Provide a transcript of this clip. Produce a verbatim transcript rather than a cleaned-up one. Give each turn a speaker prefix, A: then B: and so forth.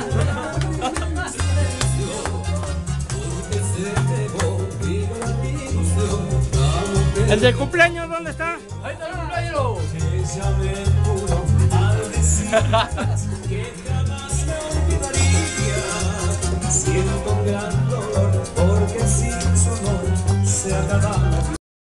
A: ¿El del cumpleaños dónde está?
B: Ahí está el cumpleaños.